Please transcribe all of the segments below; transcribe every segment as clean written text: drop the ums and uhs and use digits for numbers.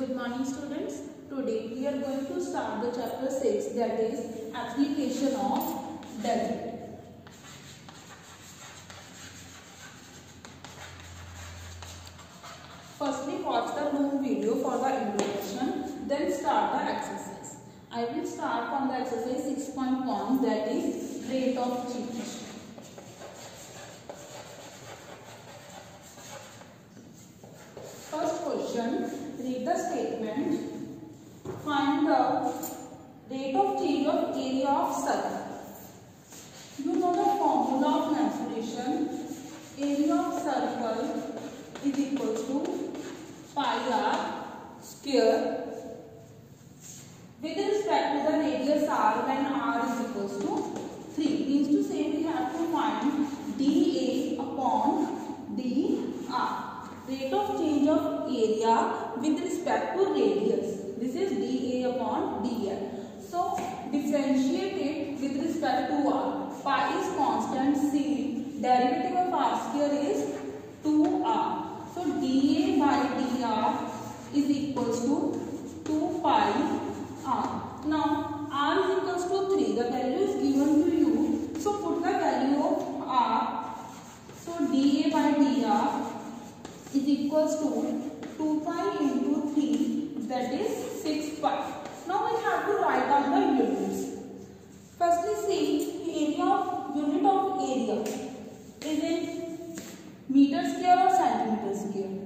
Good morning students. Today we are going to start the chapter 6, that is application of derivative. Firstly watch the long video for the introduction, then start the exercise. I will start from the exercise 6.1, that is rate of change. First question, read the statement. Find the rate of change of area of circle. You know the formula of mensuration. Area of circle is equal to pi r square with respect to the radius r when r is equal to 3. Means to say we have to find dA upon dr. Rate of change of area with respect to radius. This is dA upon dr. So differentiate it with respect to r. Pi is constant. C derivative of r square is 2r. So dA by dr is equals to 2 pi r. Now r is equals to 3. The value is given to you. So put the value of r. So dA by dr is equals to 2 pi into 3, that is 6 pi. Now we have to write down the units. Firstly see, unit of area is in meter square or centimeter square.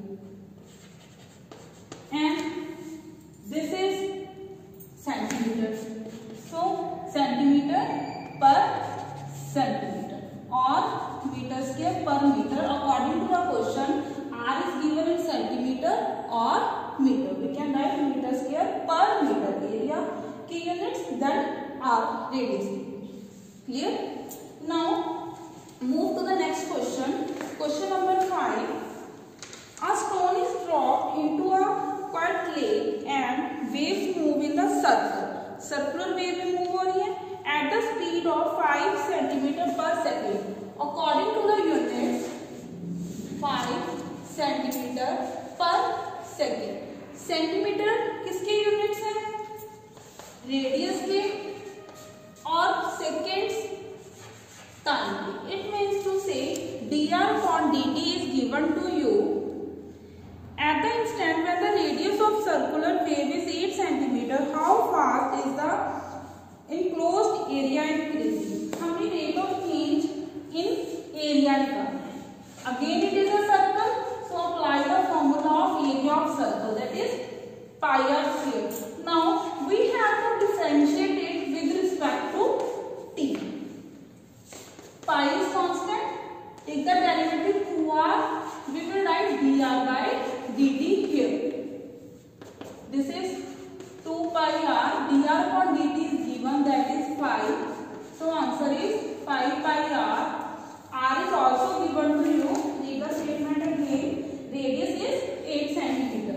And this is centimeter. So centimeter per centimeter or meter square per meter. According to the question, r is given in centimeter or meter. We can write meter square per meter. Area k units, then r radius. Clear? Now move to the next question. Question number 5. A stone is dropped into a quiet lake and waves move in the circle. Circular wave में move हो रही है at the speed of 5 cm per second. According to the units, 5 centimetre पर second. Centimetre किसके units हैं? Radius के. और seconds time के. इट मीन्स टू से dr upon dt is given to you at the instant when the radius of circular wave is 8 cm. How fast is the enclosed area increasing? हमें rate of change in area निकालना है. Again it is a circle. So apply the formula of area of circle, that is pi r square. Now we have to differentiate it with respect to t. Pi is constant. Take the derivative 2r. We will write dr by dt here. This is 2 pi r. Dr upon dt is given, that is 5. So answer is 5 pi r. R is also given to you. Read the statement again. Radius is 8 cm.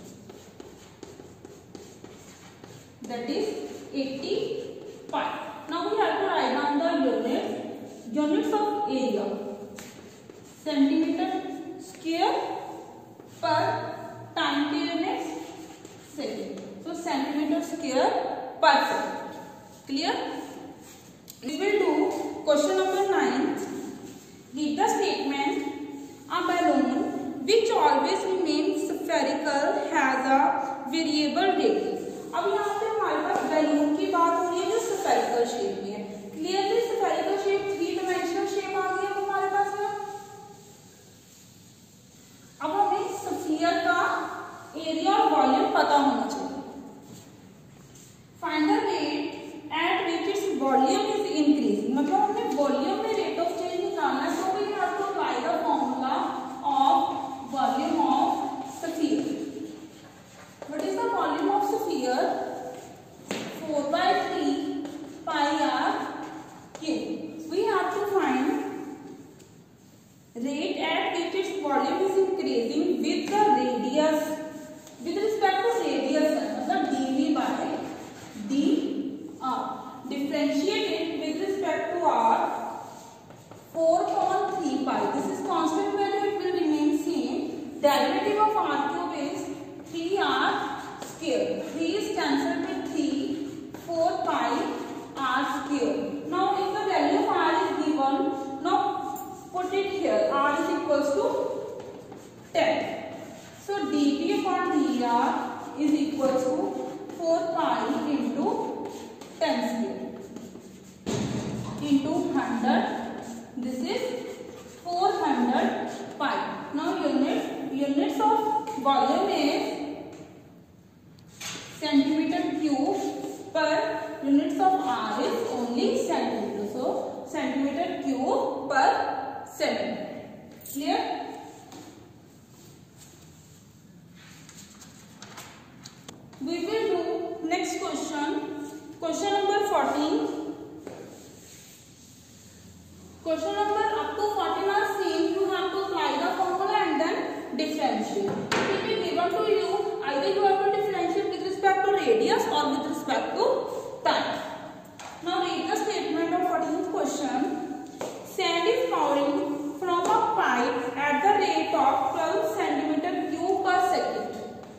That is 80 pi. Now we have to write down the units of area. Centimeter square per time के units second. So centimeter square per second. Clear? We will do question number 9. Read the statement. A balloon which always remains spherical has a variable radius. अब यहाँ पे हमारे पास balloon की बात हो रही है जो spherical shape में है. Clearly spherical shape 3-dimensional shape आ गई है हमारे पास में. अब हमें sphere का area और volume पता होना चाहिए. Find the rate at which its volume is increasing. मतलब हमें volume में rate of change निकालना है, तो we have to apply the formula of volume of sphere. What is the volume of sphere? equals to 10. So dV upon dr is equals to 4 pi into 10 square into 100. This is 400 pi. Now units of volume is centimeter cube, per units of R is only centimeter. So centimeter cube per centimeter. Clear? We will do next question. Question number 14. Question number up to 14 are same. You have to apply the formula and then differentiate. It will be given to you. Either you have to differentiate with respect to radius or with respect to time. Now read the statement of 14th question. Sand is pouring from a pipe at the rate of 12 centimeter cube per second.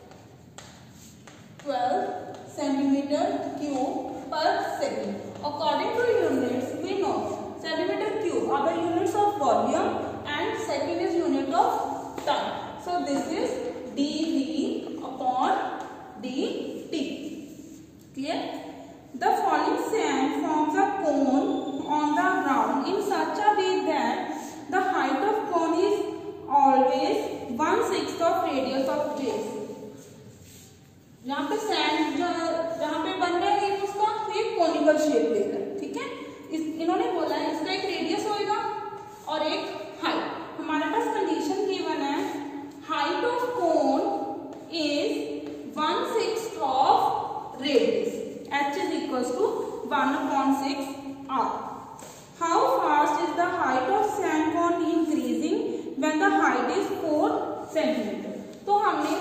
12 centimeter cube per second. According to units, we know centimeter cube are the units of volume and second is unit of time. So this is dV upon dt. Clear? The falling sand forms a cone on the ground in such a way that the height of cone is always 1/6 of radius of base. यहाँ पे sand जहाँ पे बन रहा है उसका एक conical shape लेकर, ठीक है? इन्होंने बोला है इसका एक रेडियस होगा और एक हाइट. हमारे पास कंडीशन गिवन है height of cone is 1/6 of radius. H is equals to 1/6 R. How fast is the height of sand cone increasing when the height is 4 centimeter? तो हमने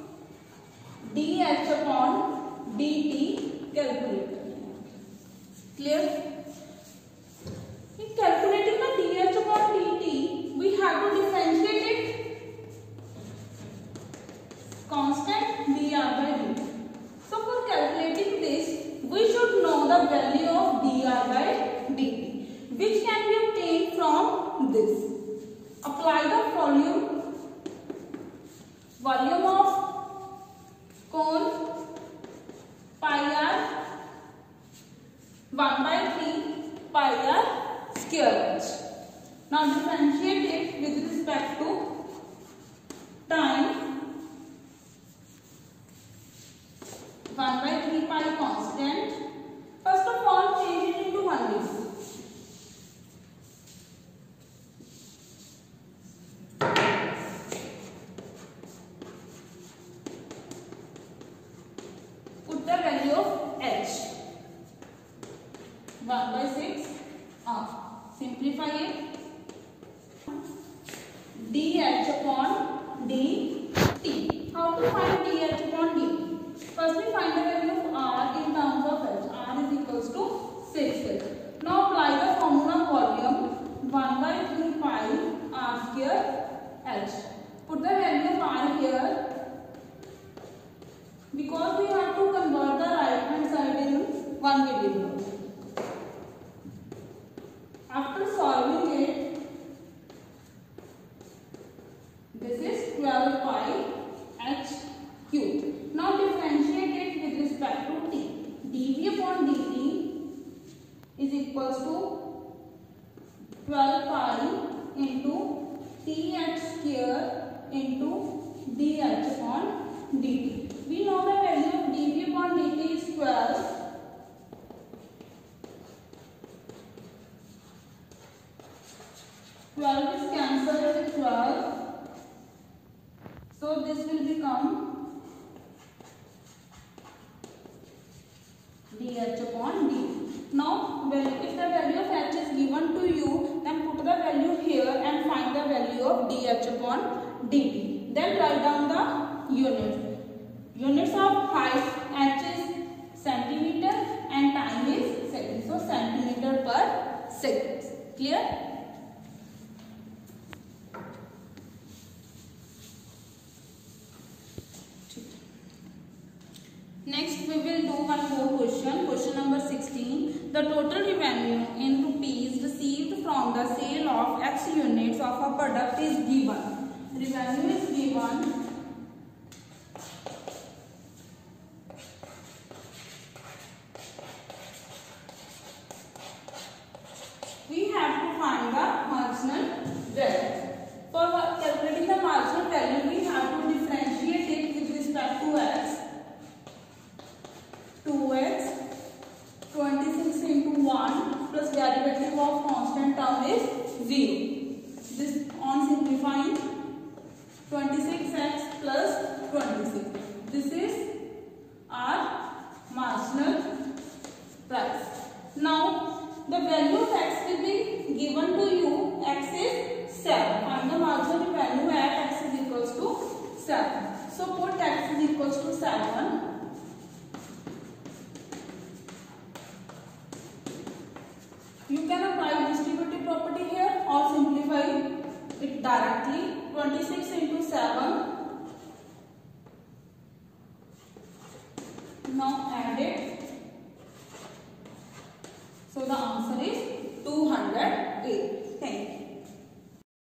dH upon dt कैलकुलेट करना है. Clear? In calculating the dH upon dt, we have to differentiate it. Constant dr by dt. So for calculating this, we should know the value of dr by dt, which can be obtained from this. Apply the volume of cone pi r 1/3 pi r square h. Now differentiate it with respect to time. 1/3 pi constant. First of all, change it into 1/2. Put the value of h. 1/6 r. Simplify it. dH upon dt. How to find dH upon dt? First we find the value of r in terms of h. R is equals to 6h. Now apply the formula volume 1/3 pi r square h. Put the value of r here because we have to convert the right hand side in one variable. After solving it, this is 12 pi h cube. Now differentiate it with respect to t. dV upon dt is equals to 12 pi into th square into dH upon dt. We know the value of dV upon dt is 12. Is cancelled with 12. So this will become dH upon dt. Now if the value of h is given to you, then put the value here and find the value of dH upon dt. Then write down the units. Units of height h is centimeter and time is second. So centimeter per second. Clear? Next we will do one more question. Question number 16. The total revenue in rupees received from the sale of X units of a product is given. Revenue is given. We have to find the marginal value. For calculating the marginal value, we have to differentiate it with respect to x. 2x 26 into 1 plus derivative of constant term is 0. This on simplifying 26x plus 26. This is our marginal price. Now the value of x will be given to you. X is 7. Find the marginal value at x is equals to 7. So put x is equals to 7. You can apply distributive property here or simplify it directly. 26 into 7. Now add it. So the answer is 208.